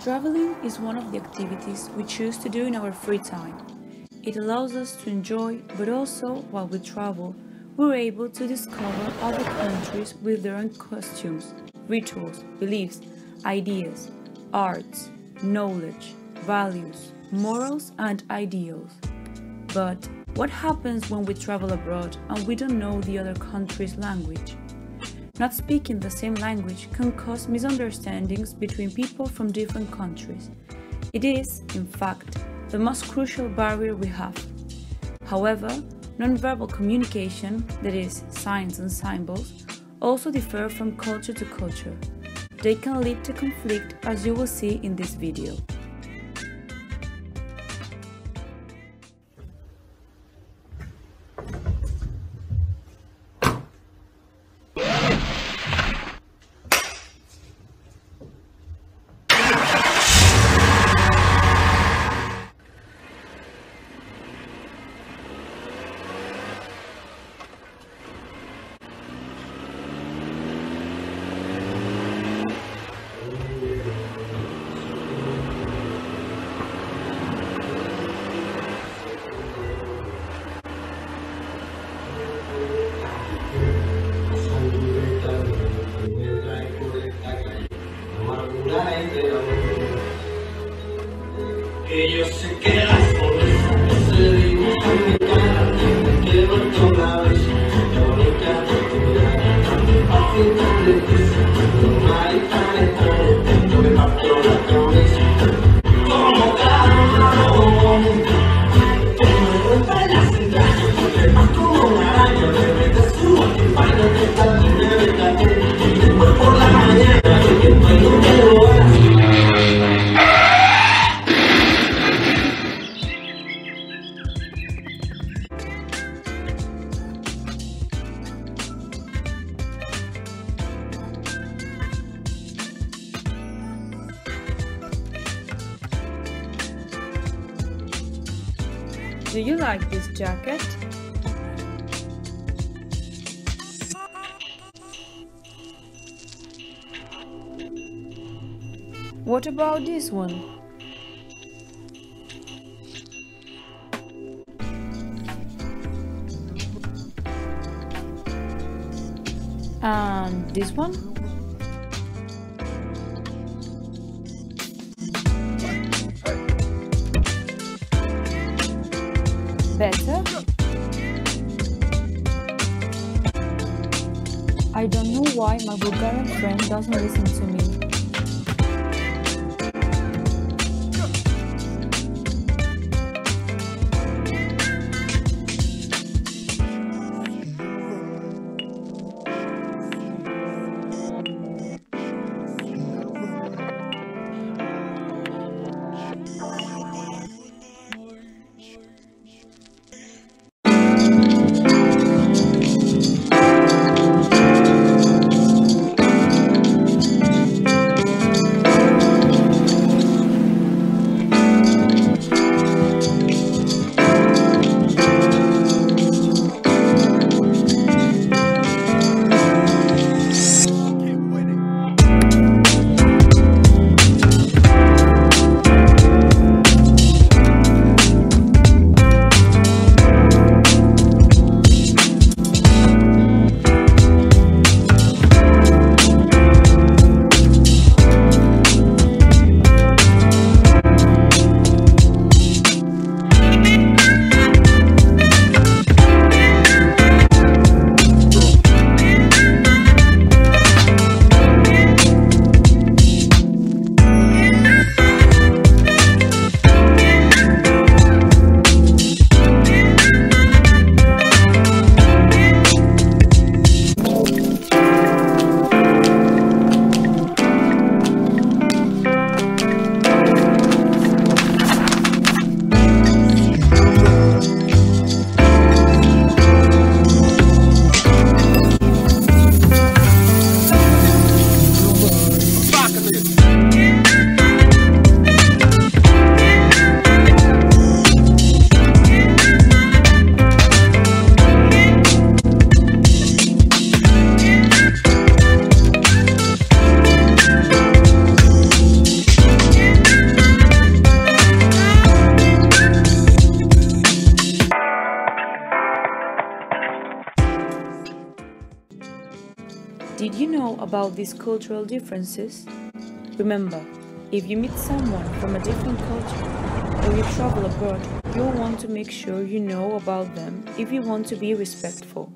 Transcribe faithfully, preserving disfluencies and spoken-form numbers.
Traveling is one of the activities we choose to do in our free time. It allows us to enjoy, but also, while we travel, we're able to discover other countries with their own costumes, rituals, beliefs, ideas, arts, knowledge, values, morals, and ideals. But what happens when we travel abroad and we don't know the other country's language? Not speaking the same language can cause misunderstandings between people from different countries. It is, in fact, the most crucial barrier we have. However, nonverbal communication, that is, signs and symbols, also differ from culture to culture. They can lead to conflict, as you will see in this video. Que yo sé que las sonrisas que se dibujan en mi cara tienen que ver con la belleza, la bonita de tu mirada, tan fácil, tan difícil, normal y tan extraño, yo me partió la cabeza, como camarón, que me rompe las entrañas, porque más como una araña, me mete su baño de tal y me mete y después por la mañana, y después no me lo hagas. Do you like this jacket? What about this one? And this one? Better? I don't know why my Bulgarian friend doesn't listen to me. Did you know about these cultural differences? Remember, if you meet someone from a different culture or you travel abroad, you'll want to make sure you know about them if you want to be respectful.